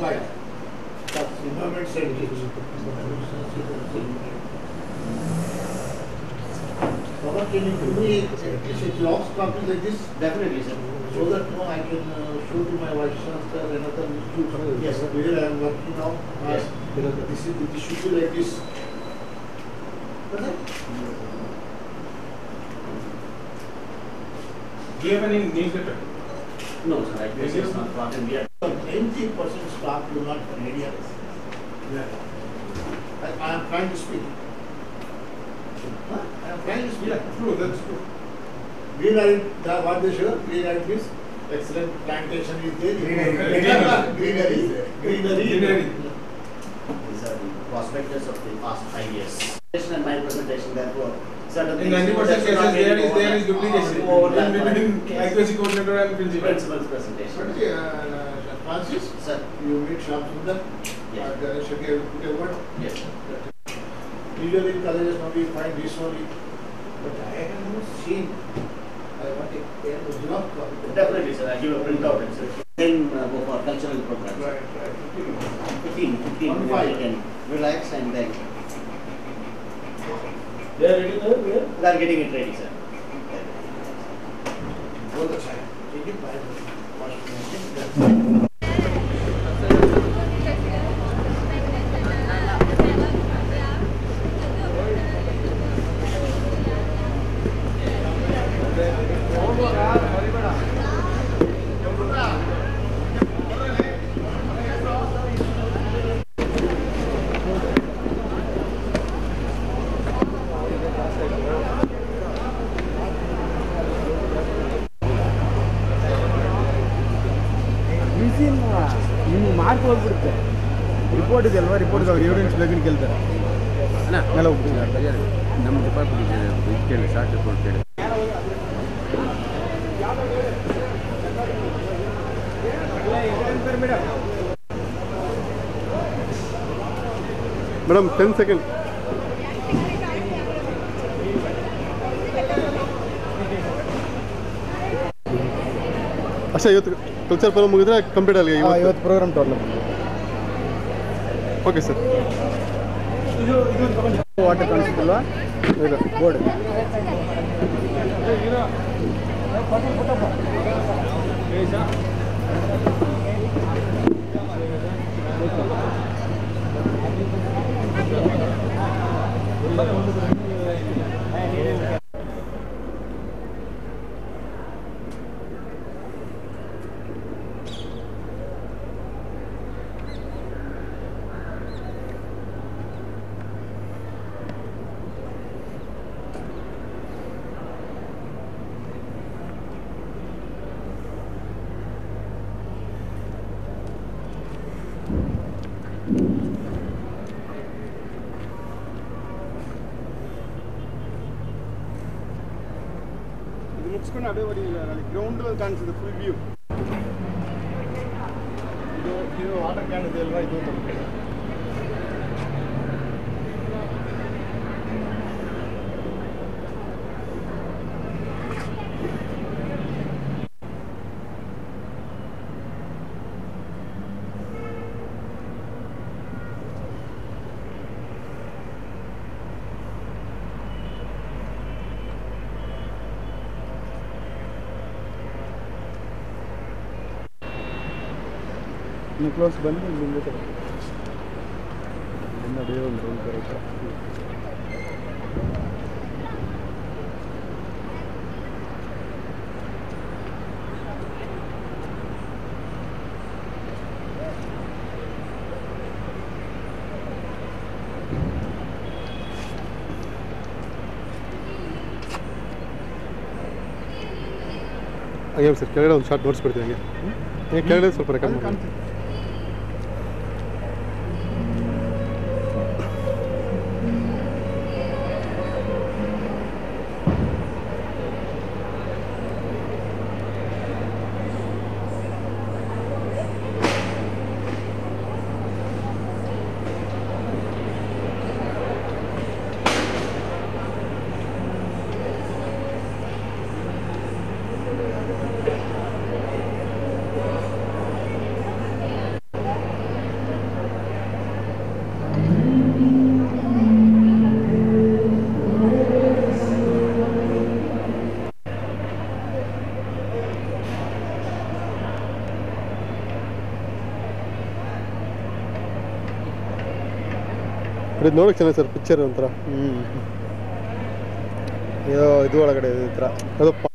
Right. That's environment strategy. Baba, can you give me at least a Xerox copy like this? Definitely, sir. So that I can show to my vice chancellor and other institutes. Yes, where I am working now. Yes. This should be like this. Do you have any newsletter? No, sir. IQAC is not part in here. 90% staff do not ready. Yeah. I am trying to speak. I am trying to speak. Yeah, true, that's true. Green area, what they show, green area means excellent plantation is there. Greenery. Greenery. These are the prospectus of the past 5 years. And my presentation, therefore, certain In things 90% cases, there is duplication in between IQAC coordinator and principal. Principal's presentation. Francis, Sir. you meet Shyam Sundar. Yes. Should you put a word? Yes. Usually in colleges now we find this only, but I have not seen. I want a job. Definitely, sir. I give a printout and sir. Then go for cultural programs. Right. 15. On We five. can relax and then They are ready there? Where? they are getting it ready, sir. Both the side. Take it by the ನಿಮ್ಗೆ mark ಹೋಗ್ಬಿಡುತ್ತೆ report ಇದೆ ಅಲ್ವಾ report evidence ಬೇಗನೆ ಕೇಳ್ತಾರೆ ಎಲ್ಲ ಹೋಗ್ಬಿಡ್ತಾರೆ ನಮ್ಮ department ಕೇಳಿ ಶಾರ್ಟ್ ರಿಪೋರ್ಟ್ ಕೇಳಿ ಮೇಡಮ್ 10 ಸೆಕೆಂಡ್ ಅಷ್ಟೇ ಇವತ್ತು ಕಲ್ಚರ್ ಪ್ರೋಗ್ರಾಮ್ ಮುಗಿದ್ರೆ ಕಂಪ್ಲೀಟ್ ಆಗಲಿ ಇವತ್ತು program total okay sir water ಕಾಣಿಸುತ್ತಲ್ವಾ ಇದು ಬೋರ್ಡ್ ಮುಗಿಸ್ಕೊಂಡು ಅದೇ ಬರೀ ಗ್ರೌಂಡ್ ಕಾಣಿಸುತ್ತೆ ಫುಲ್ ವ್ಯೂ ಇದು ವಾಟರ್ ಕ್ಯಾನ್ ಇದೆ ಅಲ್ವಾ ಇದು ಕ್ಲೋಸ್ ಬಂದು ಮುಂದೆ ನಡೆಯೋ ಒಂದು ರೋಲ್ ಬರುತ್ತೆ ಹಾಗೆ ಸರ್ ಕೆಳಗಡೆ ಒಂದು ಶಾರ್ಟ್ ನೋಡ್ಸ್ಬಿಡ್ತೀವಿ ಹಾಗೆ ಕೆಳಗಡೆ ಸ್ವಲ್ಪ ರೆಕಾರ್ಡ್ ಮಾಡಿ ಇದು ನೋಡೋಕೆ ಚೆನ್ನಾಗಿ ಸರ್ ಪಿಕ್ಚರ್ ಒಂಥರ ಇದು ಒಳಗಡೆ ಈ ಥರ ಅದು